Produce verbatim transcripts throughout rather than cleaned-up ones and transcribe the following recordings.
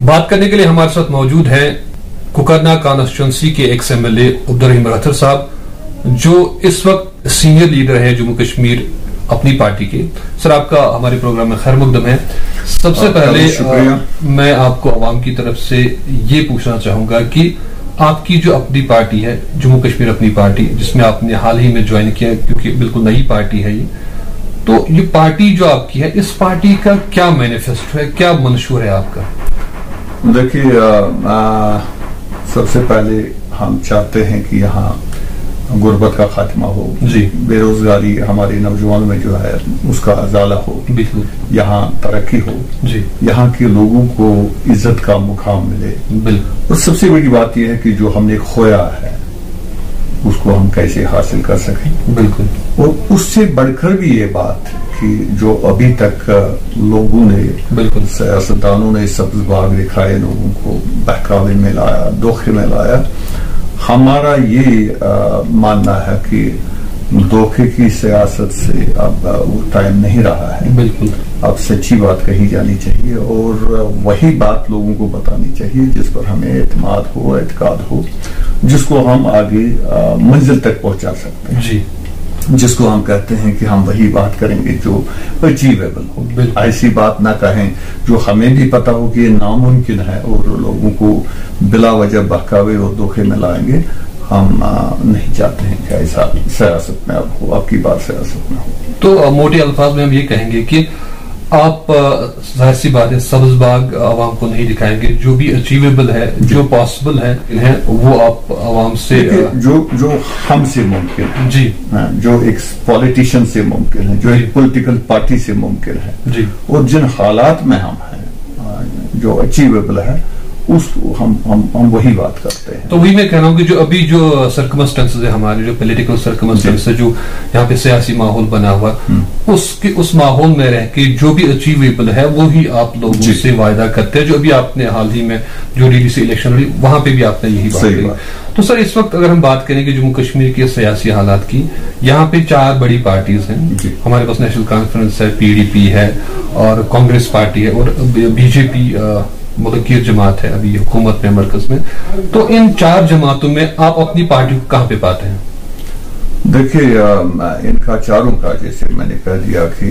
بات کرنے کے لیے ہمارے ساتھ موجود ہیں کوکرنا کانسٹیچوئنسی کے ex M L A Abdul Rahim Rather صاحب، جو اس وقت سینئر لیڈر ہیں جموں کشمیر اپنی پارٹی کے. سر، آپ کا ہمارے پروگرام میں خیر مقدم ہے. سب سے پہلے میں آپ کو عوام کی طرف سے یہ پوچھنا چاہوں گا کہ آپ کی جو اپنی پارٹی ہے جموں کشمیر اپنی پارٹی، جس میں آپ نے حال ہی میں جوائن کیا کیونکہ بالکل نئی پارٹی ہے یہ، تو یہ پارٹی جو آپ کی ہے، اس پارٹی کا کیا مینیفیسٹو ہے، کیا منشور ہے آپ کا؟ دیکھیے، سب سے پہلے ہم چاہتے ہیں کہ یہاں غربت کا خاتمہ ہو، جی بے روزگاری ہمارے نوجوانوں میں جو ہے اس کا ازالہ ہو، یہاں ترقی ہو، جی یہاں کے لوگوں کو عزت کا مقام ملے. بالکل. اور سب سے بڑی بات یہ ہے کہ جو ہم نے کھویا ہے اس کو ہم کیسے حاصل کر سکیں. بالکل. اور اس سے بڑھ کر بھی یہ بات کہ جو ابھی تک لوگوں نے، بالکل سیاستدانوں نے سبز باغ دکھائے، لوگوں کو بہکاوے میں لایا، دھوکے میں لایا، ہمارا یہ ماننا ہے کہ دھوکے کی سیاست سے اب وہ ٹائم نہیں رہا ہے. بالکل. اب سچی بات کہی جانی چاہیے اور وہی بات لوگوں کو بتانی چاہیے جس پر ہمیں اعتماد ہو، اعتقاد ہو، جس کو ہم آگے منزل تک پہنچا سکتے ہیں. جی. جس کو ہم کہتے ہیں کہ ہم وہی بات کریں گے جو اچیویبل ہو. ایسی بات نہ کہیں جو ہمیں بھی پتا ہو کہ یہ ناممکن ہے اور لوگوں کو بلا وجہ بہکاوے اور دھوکے میں لائیں گے. ہم نہیں چاہتے ہیں کہ ایسا سیاست میں اب ہو، آپ کی بات سیاست میں ہو. تو موٹے الفاظ میں ہم یہ کہیں گے کہ آپ ظاہر سی بات ہے سبز باغ عوام کو نہیں دکھائیں گے، جو بھی اچیویبل ہے، جو پاسبل ہے وہ آپ عوام سے جو جو ہم سے ممکن ہے، جی جو ایک پولیٹیشین سے ممکن ہے، جو ایک پولیٹیکل پارٹی سے ممکن ہے، جی اور جن حالات میں ہم ہیں جو اچیویبل ہے اس ہم ہم ہم وہی بات کرتے ہیں. تو وہی میں کہہ رہا ہوں کہ جو ابھی جو سرکمسٹنسز ہے ہمارے، جو پولیٹیکل سرکمسٹنس ہے، جو یہاں پہ سیاسی ماحول بنا ہوا، اس کے اس ماحول میں رہ کے جو بھی اچیویبل ہے وہی آپ لوگوں سے وعدہ کرتے ہیں. جو ابھی آپ نے حال ہی میں جو ڈی ڈی سی الیکشن ہوئی وہاں پہ بھی آپ نے یہی بات کہی. تو سر، اس وقت اگر ہم بات کریں کہ جموں کشمیر کے سیاسی حالات کی، یہاں پہ چار بڑی پارٹیز ہیں. ہمارے پاس نیشنل کانفرنس ہے، پی ڈی پی ہے اور کانگریس پارٹی ہے اور بی جے پی ملکیر جماعت ہے ابھی حکومت میں، مرکز میں. تو ان چار جماعتوں میں آپ اپنی پارٹی کو کہاں پہ پاتے ہیں؟ دیکھیے، ان کا چاروں کا جیسے میں نے کہہ دیا کہ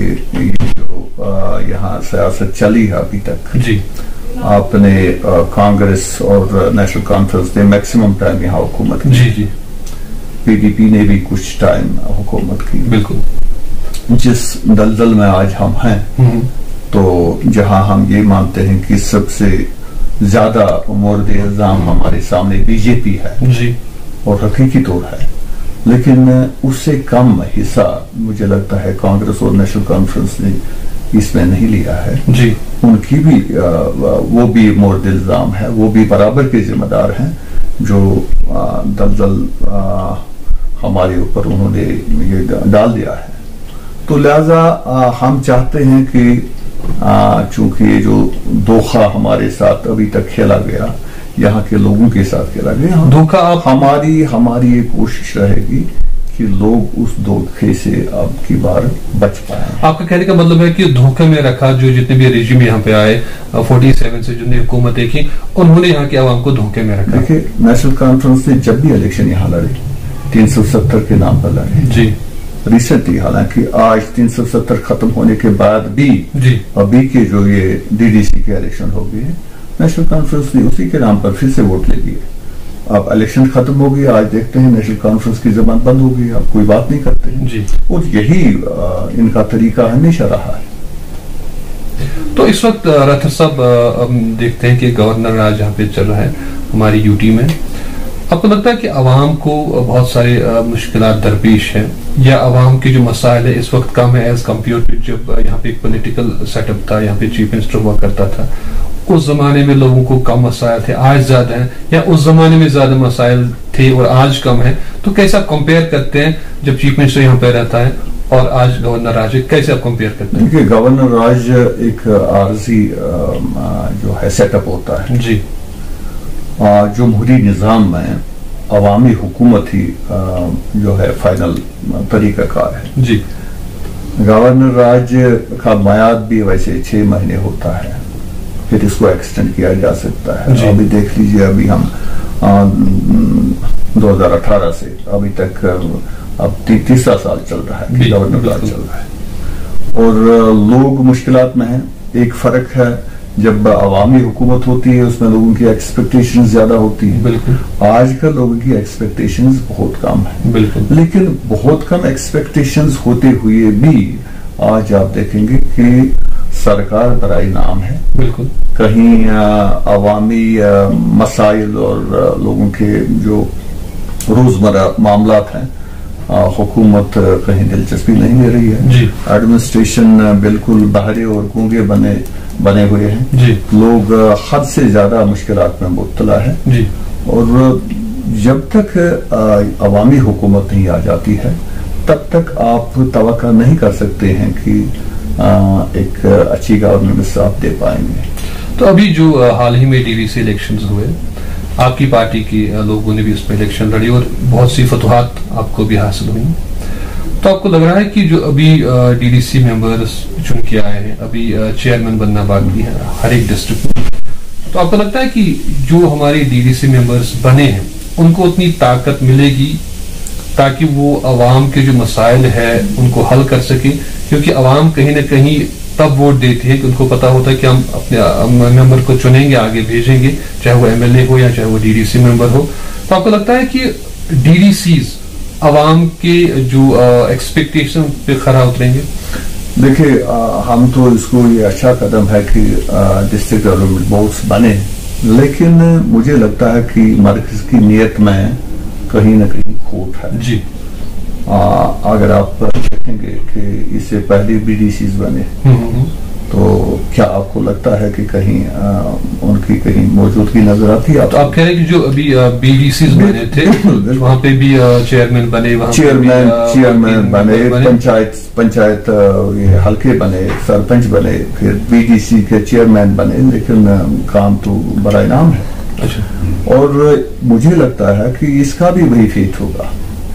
جو یہاں سیاست چلی ہے ابھی تک، جی آپ نے کانگریس اور نیشنل کانفرنس نے میکسیمم ٹائم یہاں حکومت کی. جی جی پی ڈی پی نے بھی کچھ ٹائم حکومت کی. بالکل. جس دلدل میں آج ہم ہیں، تو جہاں ہم یہ مانتے ہیں کہ سب سے زیادہ مورد الزام ہمارے سامنے بی جے پی ہے، جی اور حقیقی طور ہے، لیکن اس سے کم حصہ مجھے لگتا ہے کانگریس اور نیشنل کانفرنس نے اس میں نہیں لیا ہے. جی ان کی بھی وہ بھی مورد الزام ہے، وہ بھی برابر کے ذمہ دار ہیں جو دلدل ہمارے اوپر انہوں نے یہ ڈال دیا ہے. تو لہذا ہم چاہتے ہیں کہ چونکہ یہ جو دھوکہ ہمارے ساتھ ابھی تک کھیلا گیا، یہاں کے لوگوں کے ساتھ کھیلا گیا، دھوکہ ہماری ہماری یہ کوشش رہے گی کہ لوگ اس دھوکے سے اب کی بار بچ پائیں. آپ کا کہنے کا مطلب ہے کہ دھوکے میں رکھا جو جتنے بھی ریجیم یہاں پہ آئے فورٹی سیون سے جن نے حکومتیں کی، انہوں نے یہاں کے عوام کو دھوکے میں رکھا. دیکھیں، نیشنل کانفرنس نے جب بھی الیکشن یہاں لڑے تین سو ستر کے نام پر لڑے. جی ریسنٹلی، حالانکہ آج تین سو ستر ختم ہونے کے بعد بھی جی ابھی کے جو یہ ڈی ڈی سی کے الیکشن ہو گئے، نیشنل کانفرنس نے اسی کے نام پر پھر سے ووٹ لے لیے. اب الیکشن ختم ہو گیا، آج دیکھتے ہیں نیشنل کانفرنس کی زبان بند ہو گئی، اب کوئی بات نہیں کرتے ہیں. جی اور یہی ان کا طریقہ ہمیشہ رہا ہے. تو اس وقت راتھر صاحب ہم دیکھتے ہیں کہ گورنر راج یہاں پہ چل رہا ہے ہماری یو ٹی میں. آپ کو لگتا ہے کہ عوام کو بہت سارے مشکلات درپیش ہیں، یا عوام کے جو مسائل ہے اس وقت کم ہے ایز کمپیئر ٹو جب یہاں پہ ایک پولیٹیکل سیٹ اپ تھا، یہاں پہ چیف منسٹر ہوا کرتا تھا، اس زمانے میں لوگوں کو کم مسائل تھے، آج زیادہ ہیں، یا اس زمانے میں زیادہ مسائل تھے اور آج کم ہیں؟ تو کیسا کمپیئر کرتے ہیں جب چیف منسٹر یہاں پہ رہتا ہے اور آج گورنر راج، کیسے آپ کمپیئر کرتے ہیں؟ دیکھیے، گورنر راج ایک عارضی جو ہے سیٹ اپ ہوتا ہے. جی جمہوری نظام میں عوامی حکومت ہی جو ہے فائنل طریقہ کار ہے. جی گورنر راج کا میعاد بھی ویسے چھ مہینے ہوتا ہے، پھر اس کو ایکسٹینڈ کیا جا سکتا ہے. ابھی دیکھ لیجئے ابھی ہم دو ہزار اٹھارہ سے ابھی تک اب تیسرا سال چل رہا ہے, گورنر راج چل رہا ہے, اور لوگ مشکلات میں ہیں. ایک فرق ہے جب عوامی حکومت ہوتی ہے اس میں لوگوں کی ایکسپیکٹیشن زیادہ ہوتی ہیں. بالکل آج کل لوگوں کی ایکسپیکٹیشن بہت کم ہیں. بالکل لیکن بہت کم ایکسپیکٹیشن ہوتے ہوئے بھی آج آپ دیکھیں گے کہ سرکار برائے نام ہے. بالکل کہیں عوامی مسائل اور لوگوں کے جو روزمرہ معاملات ہیں حکومت کہیں دلچسپی نہیں لے رہی ہے. ایڈمنسٹریشن بالکل بہرے اور گونگے بنے بنے ہوئے ہیں. جی. لوگ حد سے زیادہ مشکلات میں مبتلا ہے. جی. اور جب تک عوامی حکومت نہیں آ جاتی ہے تب تک آپ توقع نہیں کر سکتے ہیں کہ ایک اچھی گورننس آپ دے پائیں گے. تو ابھی جو حال ہی میں ڈی ڈی سی الیکشنز ہوئے, آپ کی پارٹی کی لوگوں نے بھی اس میں الیکشن لڑی اور بہت سی فتوحات آپ کو بھی حاصل ہوئی, تو آپ کو لگ رہا ہے کہ جو ابھی ڈی ڈی سی ممبرز چن کے آئے ہیں, ابھی چیئرمین بننا باقی ہے ہر ایک ڈسٹرکٹ میں, تو آپ کو لگتا ہے کہ جو ہمارے ڈی ڈی سی ممبرز بنے ہیں ان کو اتنی طاقت ملے گی تاکہ وہ عوام کے جو مسائل ہے ان کو حل کر سکیں؟ کیونکہ عوام کہیں نہ کہیں تب ووٹ دیتی ہے کہ ان کو پتا ہوتا ہے کہ ہم اپنے ممبر کو چنیں گے, آگے بھیجیں گے, چاہے وہ ایم ایل اے ہو یا چاہے وہ ڈی ڈی سی ممبر ہو. تو آپ کو لگتا ہے کہ ڈی ڈی سیز عوام کے جو ایکسپیکٹیشن پہ کھرا اتریں گے؟ دیکھیں ہم تو اس کو یہ اچھا قدم ہے کہ ڈسٹرکٹ ڈیولپمنٹ بورڈز بنے, لیکن مجھے لگتا ہے کہ مرکز کی نیت میں کہیں نہ کہیں کھوٹ ہے. جی. اگر آپ دیکھیں گے کہ اس سے پہلے بی ڈی سیز بنے تو کیا آپ کو لگتا ہے کہ کہیں ان کی کہیں موجودگی نظر آتی ہے؟ آپ کہہ رہے ہیں کہ جو ابھی بی ڈی سیز بنے تھے وہاں پہ بھی چیئرمین بنے, چیئرمین چیئرمین بنے, پنچایت پنچایت حلقے بنے, سرپنچ بنے, پھر بی ڈی سی کے چیئرمین بنے, لیکن کام تو برائے نام ہے. اور مجھے لگتا ہے کہ اس کا بھی وہی فیٹ ہوگا,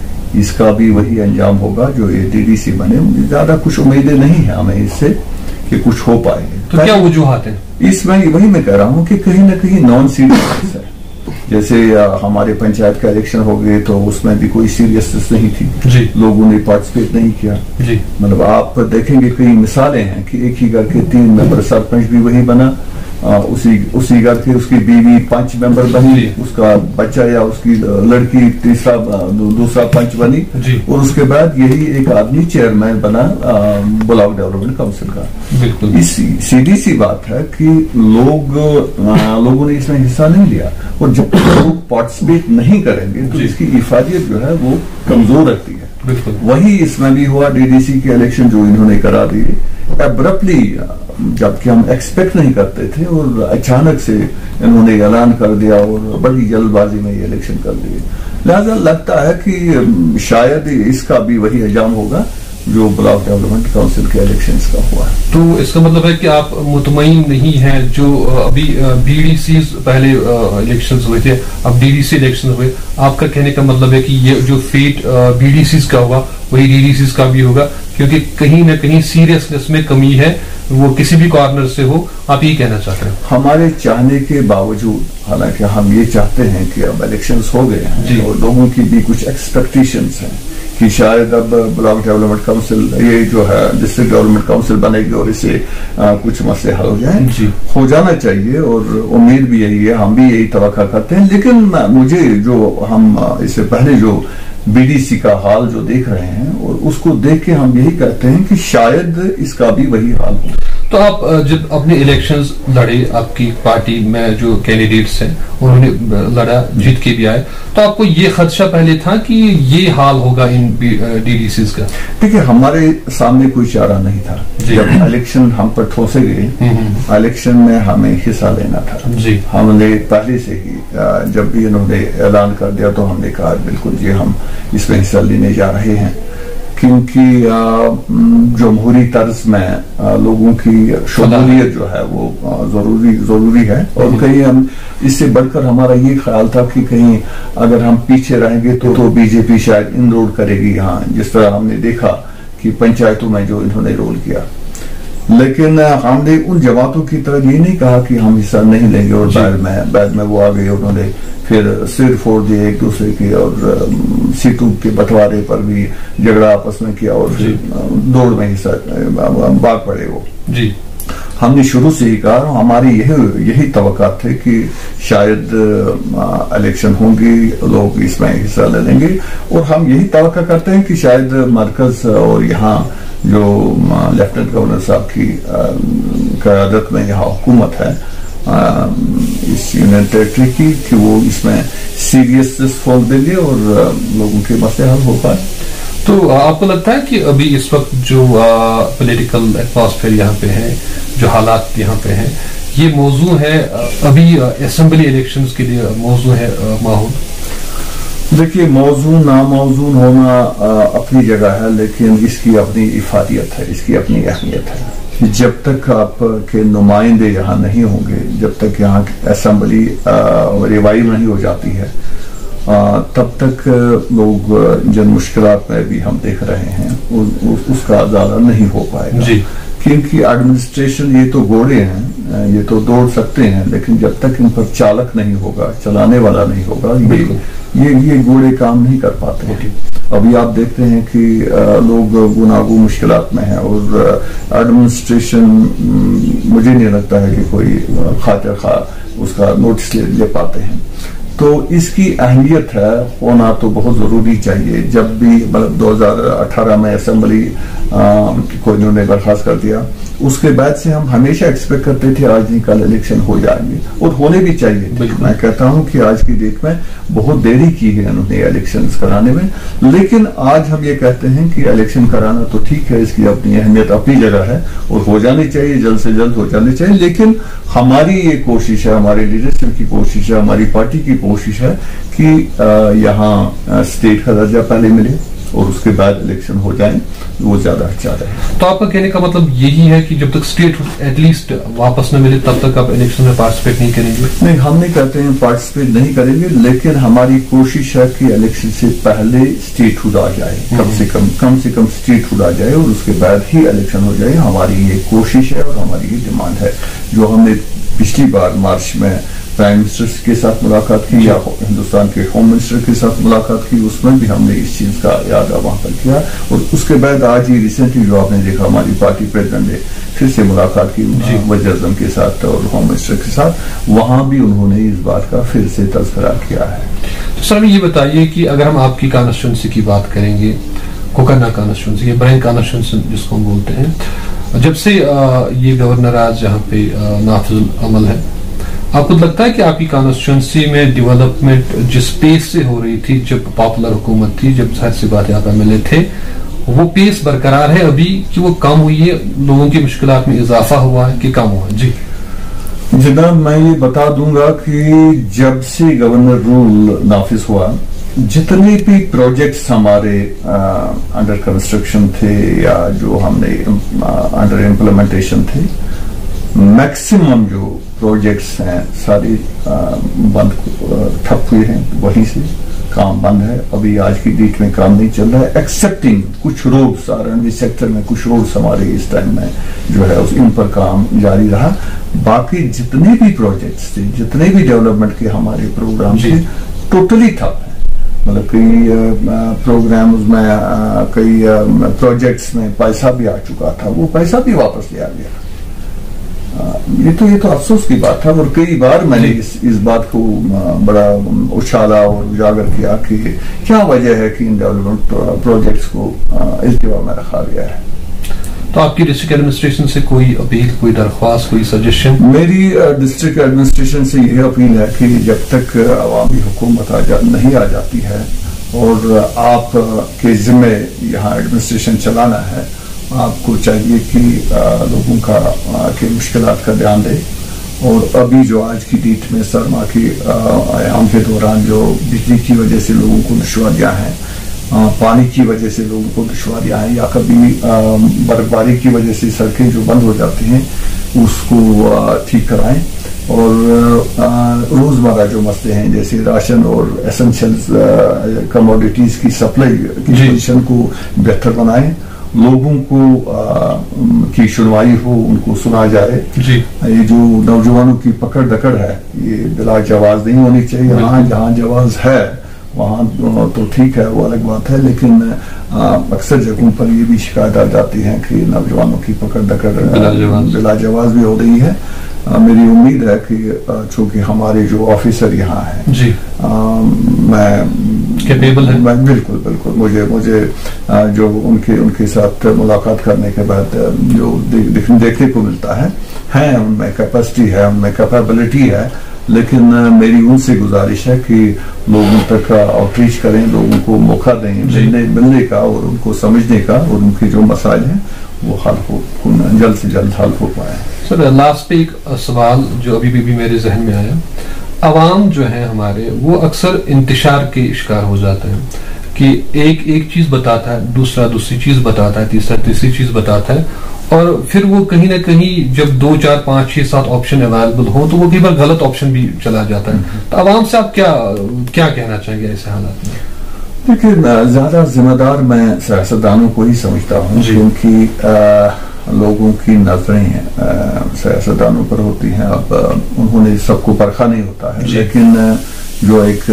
اس کا بھی وہی انجام ہوگا جو یہ ڈی ڈی سی بنے. مجھے زیادہ کچھ امیدیں نہیں ہیں ہمیں اس سے کہ کچھ ہو پائے گے. تو کیا وجوہات ہیں اس میں؟ وہی میں کہہ رہا ہوں کہ کہیں نہ کہیں نان سیریسنس ہے. جیسے ہمارے پنچایت کا الیکشن ہو گئے تو اس میں بھی کوئی سیریسنس نہیں تھی. جی. لوگوں نے پارٹیسپیٹ نہیں کیا. جی. مطلب آپ دیکھیں گے کئی مثالیں ہیں کہ ایک ہی گھر کے تین ممبر, سرپنچ بھی وہی بنا, اسی اسی گھر کے اس کی بیوی پنچ ممبر بنی, اس کا بچہ یا اس کی لڑکی تیسرا دوسرا پنچ بنی, اور اس کے بعد یہی ایک آدمی چیئرمین بنا بلاک ڈیولپمنٹ کاؤنسل کا. بالکل سیدھی سی بات ہے کہ لوگ لوگوں نے اس میں حصہ نہیں لیا, اور جب لوگ پارٹیسپیٹ نہیں کریں گے تو اس کی افادیت جو ہے وہ کمزور رہتی ہے. بالکل وہی اس میں بھی ہوا. ڈی ڈی سی کے الیکشن جو انہوں نے کرا دیے ابرپٹلی, جبکہ ہم ایکسپیکٹ نہیں کرتے تھے, اور اچانک سے انہوں نے اعلان کر دیا اور بڑی جلد بازی میں یہ الیکشن کر دیے. لہذا لگتا ہے کہ شاید اس کا بھی وہی انجام ہوگا جو بلاک ڈیولپمنٹ کاؤنسل کے الیکشنز کا ہوا ہے. تو اس کا مطلب ہے کہ آپ مطمئن نہیں ہیں جو ابھی بی ڈی سیز پہلے الیکشنز ہوئے تھے, اب ڈی ڈی سی الیکشنز ہوئے, آپ کا کہنے کا مطلب ہے کہ یہ جو فیٹ بی ڈی سیز کا ہوگا وہی ڈی ڈی سیز کا بھی ہوگا, کیونکہ کہیں نہ کہیں سیریسنس میں کمی ہے, وہ کسی بھی کارنر سے ہو. آپ یہ کہنا چاہتے ہیں؟ ہمارے چاہنے کے باوجود, حالانکہ ہم یہ چاہتے ہیں کہ اب الیکشنز ہو گئے ہیں اور لوگوں کی بھی کچھ ایکسپیکٹیشنز ہیں کہ شاید اب بلاک ڈیولپمنٹ کاؤنسل یہ جو ہے ڈسٹرکٹ ڈیولپمنٹ کاؤنسل بنے گی اور اس سے کچھ مسئلے حل ہو جائیں. جی. ہو جانا چاہیے اور امید بھی یہی ہے, ہم بھی یہی توقع کرتے ہیں. لیکن مجھے جو ہم اس سے پہلے جو بی ڈی سی کا حال جو دیکھ رہے ہیں اور اس کو دیکھ کے ہم یہی کہتے ہیں کہ شاید اس کا بھی وہی حال ہو. تو آپ جب اپنے الیکشنز لڑے, آپ کی پارٹی میں جو کینڈیڈیٹس ہیں انہوں نے لڑا, جیت کے بھی آئے, تو آپ کو یہ خدشہ پہلے تھا کہ یہ حال ہوگا ان ڈی ڈی سیز کا؟ دیکھیے ہمارے سامنے کوئی چارہ نہیں تھا. جب الیکشن ہم پر ٹھوسے گئے, الیکشن میں ہمیں حصہ لینا تھا. جی. ہم نے پہلے سے ہی جب بھی انہوں نے اعلان کر دیا تو ہم نے کہا بالکل جی ہم اس میں حصہ لینے جا رہے ہیں, کیونکہ جمہوری طرز میں لوگوں کی شمولیت جو ہے وہ ضروری ضروری ہے. اور کہیں ہم اس سے بڑھ کر ہمارا یہ خیال تھا کہ کہیں اگر ہم پیچھے رہیں گے تو تو بی جے پی شاید انرول کرے گی یہاں, جس طرح ہم نے دیکھا کہ پنچایتوں میں جو انہوں نے رول کیا. لیکن ہم نے ان جماعتوں کی طرح یہ نہیں کہا کہ ہم حصہ نہیں لیں گے اور بعد میں بعد میں وہ آ گئے، انہوں نے پھر سر پھوڑ دیے ایک دوسرے کے اور سیٹوں کے بٹوارے پر بھی جھگڑا آپس میں کیا اور دوڑ میں حصہ بھاگ پڑے وہ. جی ہم نے شروع سے ہی کہا ہماری یہی یہی توقعات تھے کہ شاید الیکشن ہوں گی، لوگ اس میں حصہ لے لیں گے، اور ہم یہی توقع کرتے ہیں کہ شاید مرکز اور یہاں جو لیفٹیننٹ گورنر صاحب کی قیادت میں یہاں حکومت ہے اس یونین ٹیریٹری کی، کہ وہ اس میں سیریس فون دیں گے اور لوگوں کے مسئلے حل ہو پائے. تو آپ کو لگتا ہے کہ ابھی اس وقت جو پولیٹیکل ایٹماسفیئر یہاں پہ ہے، جو حالات یہاں پہ ہیں، یہ موضوع ہے ابھی اسمبلی الیکشنز کے لیے موضوع ہے ماحول؟ دیکھیے، موضوع ناموزون ہونا اپنی جگہ ہے، لیکن اس کی اپنی افادیت ہے، اس کی اپنی اہمیت ہے. جب تک آپ کے نمائندے یہاں نہیں ہوں گے، جب تک یہاں اسمبلی ریوائیو نہیں ہو جاتی ہے، تب تک لوگ جن مشکلات میں بھی ہم دیکھ رہے ہیں اس کا ازالہ نہیں ہو پائے گا. جی. کیونکہ ایڈمنسٹریشن یہ تو گھوڑے ہیں، یہ تو دوڑ سکتے ہیں، لیکن جب تک ان پر چالک نہیں ہوگا، چلانے والا نہیں ہوگا، یہ یہ گھوڑے کام نہیں کر پاتے. ابھی آپ دیکھتے ہیں کہ لوگ گناگو مشکلات میں ہیں اور ایڈمنسٹریشن مجھے نہیں لگتا ہے کہ کوئی خاطر خواہ اس کا نوٹس لے پاتے ہیں. تو اس کی اہمیت ہے ہونا تو بہت ضروری چاہیے. جب بھی مطلب دو ہزار اٹھارہ میں اسمبلی کو انہوں نے برخاست کر دیا، اس کے بعد سے ہم ہمیشہ ایکسپیکٹ کرتے تھے آج نہیں کل الیکشن ہو جائیں گے، اور ہونے بھی چاہیے. میں کہتا ہوں کہ آج کی ڈیٹ میں بہت دیری کی ہے انہوں نے الیکشن کرانے میں، لیکن آج ہم یہ کہتے ہیں کہ الیکشن کرانا تو ٹھیک ہے، اس کی اپنی اہمیت اپنی جگہ ہے اور ہو جانی چاہیے، جلد سے جلد ہو جانی چاہیے. لیکن ہماری یہ کوشش ہے، ہماری لیڈرشپ کی کوشش ہے، ہماری پارٹی کی کوشش ہے کہ یہاں اسٹیٹ کا درجہ پہلے ملے اور اس کے بعد الیکشن ہو جائیں، وہ زیادہ اچھا رہے. تو آپ کا کہنے کا مطلب یہی ہے کہ جب تک اسٹیٹ ایٹ لیسٹ واپس نہ ملے تب تک آپ الیکشن میں پارٹیسپیٹ نہیں کریں گے؟ نہیں، ہم نہیں کہتے ہیں پارٹیسپیٹ نہیں کریں گے، لیکن ہماری کوشش ہے کہ الیکشن سے پہلے اسٹیٹ ہوڈ آ جائے، کم سے کم کم سے کم اسٹیٹ ہوڈ آ جائے اور اس کے بعد ہی الیکشن ہو جائے. ہماری یہ کوشش ہے اور ہماری یہ ڈیمانڈ ہے. جو ہم نے پچھلی بار مارچ میں پرائم منسٹر کے ساتھ ملاقات کی یا ہندوستان کے ہوم منسٹر کے ساتھ ملاقات کی، اس میں بھی ہم نے اس چیز کا یاد وہاں پر کیا. اور اس کے بعد آج ہی ریسنٹلی جو آپ نے دیکھا ہماری پارٹی پریزیڈنٹ نے پھر سے ملاقات کی وزیر اعظم کے ساتھ اور ہوم منسٹر کے ساتھ، وہاں بھی انہوں نے اس بات کا پھر سے تذکرہ کیا ہے. سر یہ بتائیے کہ اگر ہم آپ کی کانسٹیچوئنسی کی بات کریں گے، کوکرنا کانسٹیچوئنسی، برائن کانسٹیچوئنسی جس کو ہم بولتے ہیں، جب سے یہ گورنر آج یہاں پہ نافذ العمل ہے، آپ کو لگتا ہے کہ آپ کی کانسٹیچوئنسی میں ڈیولپمنٹ جس پیس سے ہو رہی تھی جب پاپولر حکومت تھی، جب ظاہر سی بات آپ ایم ایل اے تھے، وہ پیس برقرار ہے ابھی کہ وہ کم ہوئی ہے، لوگوں کی مشکلات میں اضافہ ہوا ہے کہ کم ہوا ہے؟ جی جناب، میں یہ بتا دوں گا کہ جب سے گورنر رول نافذ ہوا، جتنے بھی پروجیکٹس ہمارے انڈر کنسٹرکشن تھے یا جو ہم نے انڈر امپلیمنٹیشن تھے، میکسیمم جو پروجیکٹس ہیں ساری بند ٹھپ ہوئے ہیں، وہیں سے کام بند ہے. ابھی آج کی ڈیٹ میں کام نہیں چل رہا ہے، ایکسپٹنگ کچھ roads R and B sector میں کچھ روڈس ہمارے اس ٹائم میں جو ہے ان پر کام جاری رہا. باقی جتنے بھی پروجیکٹس تھے، جتنے بھی ڈیولپمنٹ کے ہمارے پروگرام تھے، ٹوٹلی ٹھپ ہے. مطلب کئی پروگرامز میں، کئی پروجیکٹس میں پیسہ بھی آ چکا تھا، وہ پیسہ بھی واپس لیا گیا. یہ تو یہ تو افسوس کی بات ہے، اور کئی بار میں نے اس اس بات کو بڑا اچھالا اور اجاگر کیا کہ کیا وجہ ہے کہ ان ڈیولپمنٹ پروجیکٹس کو التوا میں رکھا گیا ہے. تو آپ کی ڈسٹرکٹ ایڈمنسٹریشن سے کوئی اپیل، کوئی درخواست، کوئی سجیشن؟ میری ڈسٹرکٹ ایڈمنسٹریشن سے یہ اپیل ہے کہ جب تک عوامی حکومت آ جا نہیں آ جاتی ہے اور آپ کے ذمہ یہاں ایڈمنسٹریشن چلانا ہے، آپ کو چاہیے کہ لوگوں کا کے مشکلات کا دھیان دے. اور ابھی جو آج کی ڈیٹ میں سرما کے ایام کے دوران جو بجلی کی وجہ سے لوگوں کو دشواریاں ہیں، پانی کی وجہ سے لوگوں کو دشواریاں ہیں، یا کبھی برف باری کی وجہ سے سڑکیں جو بند ہو جاتی ہیں اس کو ٹھیک کرائیں. اور روزمرہ جو مسئلے ہیں جیسے راشن اور ایسنشل کموڈیٹیز کی سپلائی کی پوزیشن کو بہتر بنائیں. لوگوں کو کی سنوائی ہو، ان کو سنا جائے. جی. یہ جو نوجوانوں کی پکڑ دکڑ ہے یہ بلا جواز نہیں ہونی چاہیے. ہاں جہاں جواز ہے وہاں تو ٹھیک ہے، وہ الگ بات ہے، لیکن اکثر جگہوں پر یہ بھی شکایت آ جاتی ہے کہ نوجوانوں کی پکڑ دکڑ بلا جواز بھی ہو رہی ہے. میری امید ہے کہ چونکہ ہمارے جو آفیسر یہاں ہیں جی میں بالکل بالکل مجھے مجھے جو ان کے ان کے ساتھ ملاقات کرنے کے بعد جو دیکھنے کو ملتا ہے ہے ان میں کیپیسٹی ہے، ان میں کیپیبلٹی ہے، لیکن میری ان سے گزارش ہے کہ لوگوں تک آؤٹ ریچ کریں، لوگوں کو موقع دیں ملنے ملنے کا اور ان کو سمجھنے کا، اور ان کے جو مسائل ہیں وہ حل ہو جلد سے جلد حل ہو پائے. سر لاسٹ پہ ایک سوال جو ابھی بھی میرے ذہن میں آیا، عوام جو ہیں ہمارے وہ اکثر انتشار کے شکار ہو جاتے ہیں کہ ایک ایک چیز بتاتا ہے، دوسرا دوسری چیز بتاتا ہے، تیسرا تیسری چیز بتاتا ہے، اور پھر وہ کہیں نہ کہیں جب دو چار پانچ چھ سات آپشن اویلیبل ہو تو وہ کئی بار غلط آپشن بھی چلا جاتا ہے. تو عوام سے آپ کیا کیا کہنا چاہیں گے ایسے حالات میں؟ دیکھیے زیادہ ذمہ دار میں سیاستدانوں کو ہی سمجھتا ہوں، کیونکہ لوگوں کی نظریں سیاستدانوں پر ہوتی ہیں. اب انہوں نے سب کو پرکھا نہیں ہوتا ہے، لیکن جو ایک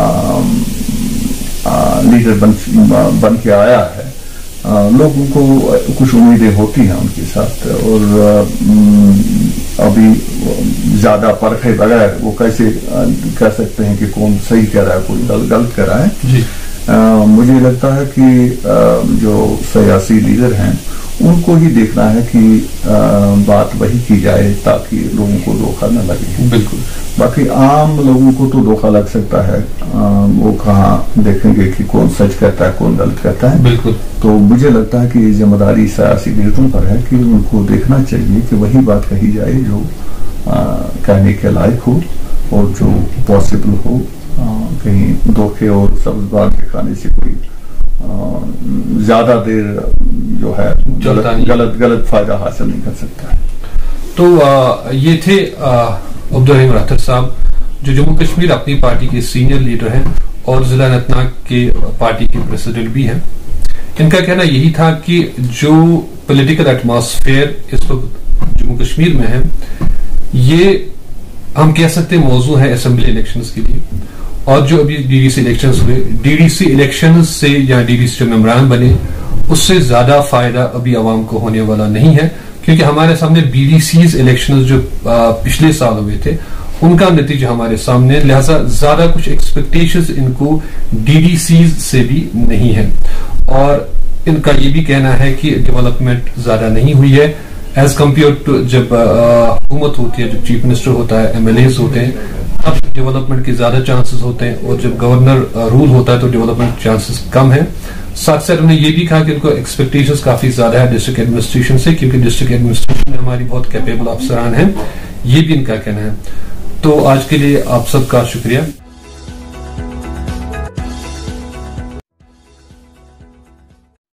لیڈر بن بن کے آیا ہے لوگوں کو کچھ امیدیں ہوتی ہیں ان کے ساتھ، اور ابھی زیادہ پرکھے بغیر وہ کیسے کہہ سکتے ہیں کہ کون صحیح کہہ رہا ہے کوئی غلط کہہ رہا ہے. مجھے لگتا ہے کہ جو سیاسی لیڈر ہیں ان کو ہی دیکھنا ہے کہ بات وہی کی جائے تاکہ لوگوں کو دھوکہ نہ لگے. بالکل. باقی عام لوگوں کو تو دھوکہ لگ سکتا ہے، وہ کہاں دیکھیں گے کہ کون سچ کہتا ہے کون غلط کہتا ہے. بالکل. تو مجھے لگتا ہے کہ ذمہ داری سیاسی لیڈروں پر ہے کہ ان کو دیکھنا چاہیے کہ وہی بات کہی جائے جو کہنے کے لائق ہو اور جو پاسبل ہو. کہیں دھوکے اور سبز باغ کے کھانے سے کوئی زیادہ دیر جو ہے غلط غلط فائدہ حاصل نہیں کر سکتا ہے. تو یہ تھے عبدالرحیم راٹھر صاحب جو جموں کشمیر اپنی پارٹی کے سینئر لیڈر ہیں اور ضلع اننت ناگ کے پارٹی کے پریزیڈنٹ بھی ہیں. ان کا کہنا یہی تھا کہ جو پولیٹیکل ایٹماسفیئر اس وقت جموں کشمیر میں ہے یہ ہم کہہ سکتے موضوع ہے اسمبلی الیکشنز کے لیے، اور جو ابھی ڈی ڈی سی الیکشنز ہوئے، ڈی ڈی سی الیکشنز سے یا ڈی ڈی سی جو ممبران بنے اس سے زیادہ فائدہ ابھی عوام کو ہونے والا نہیں ہے، کیونکہ ہمارے سامنے بی ڈی سیز الیکشنز جو پچھلے سال ہوئے تھے ان کا نتیجہ ہمارے سامنے، لہذا زیادہ کچھ ایکسپیکٹیشنز ان کو ڈی ڈی سیز سے بھی نہیں ہے. اور ان کا یہ بھی کہنا ہے کہ ڈیولپمنٹ زیادہ نہیں ہوئی ہے ایز کمپیئر ٹو جب حکومت ہوتی ہے، جب چیف منسٹر ہوتا ہے، ایم ایل ایز ہوتے ہیں، اب ڈیولپمنٹ کے زیادہ چانسز ہوتے ہیں، اور جب گورنر رول ہوتا ہے تو ڈیولپمنٹ چانسز کم ہیں. ساتھ ساتھ انہوں نے یہ بھی کہا کہ ان کو ایکسپیکٹیشنز کافی زیادہ ہے ڈسٹرکٹ ایڈمنسٹریشن سے، کیونکہ ڈسٹرکٹ ایڈمنسٹریشن میں ہماری بہت کیپیبل افسران ہیں. یہ بھی ان کا کہنا ہے. تو آج کے لیے آپ سب کا شکریہ.